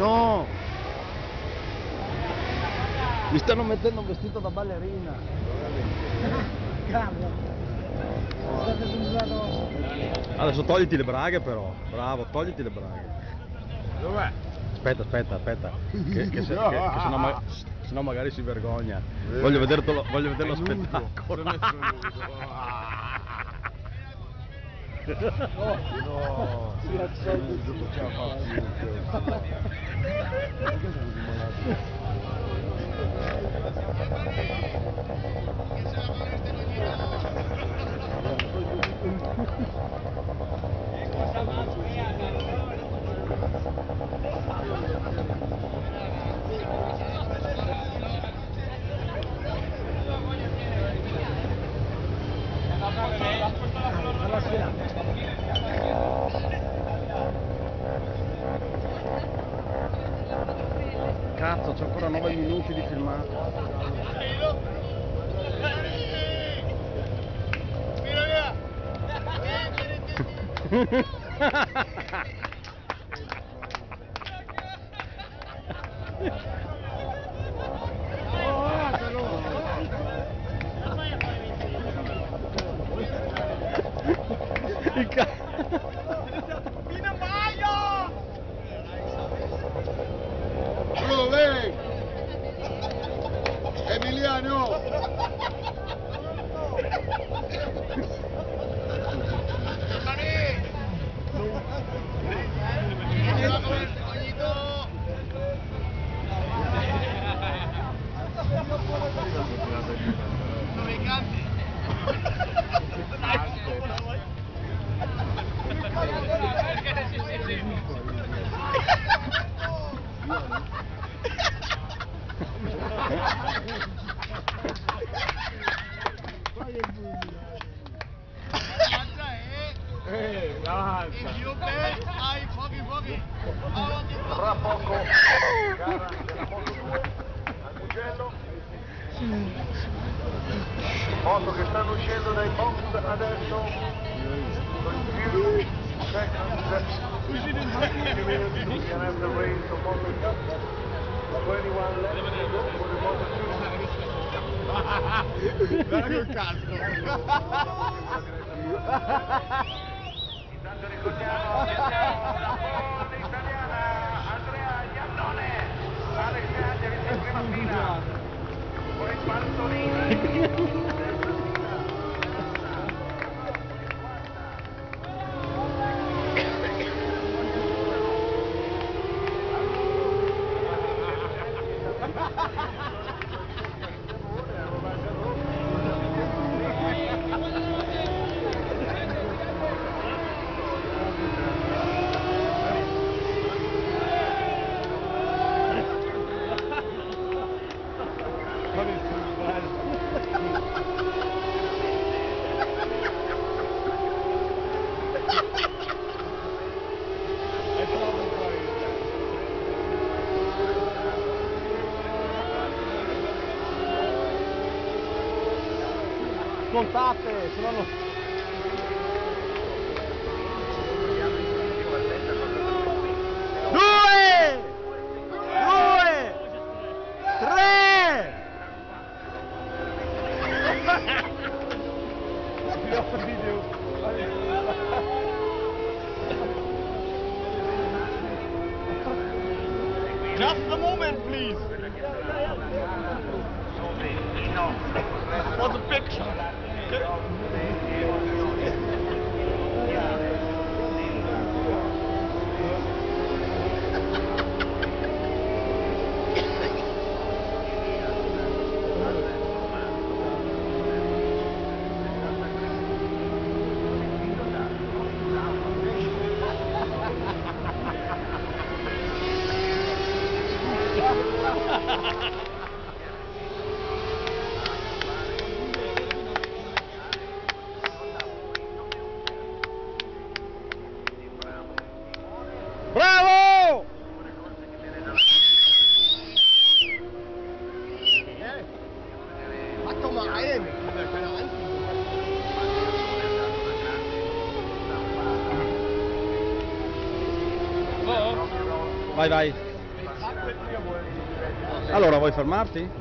No! Mi stanno mettendo un vestito da ballerina. Adesso togliti le braghe però. Bravo, togliti le braghe. Dov'è? Aspetta. Che sennò magari si vergogna. Voglio vedere lo spettacolo. No, Cazzo, c'ho ancora 9 minuti di filmato. Il Solo lei! Emiliano! Dove i canti? Tra poco, gara della Moto 2 al Mugello. Moto che stanno uscendo dai box adesso. Con few seconds. 2 minutes we can have the race of Moto 21 left to go for the Moto 2. Guarda col casco. Intanto ricordiamo la Ford italiana Andrea Iannone, Alex Gatti in prima fila, poi Bartolini. Contate, se no non... Just a moment, please. For the picture. Bravo! Mach doch mal ein. Vai. Allora, vuoi fermarti?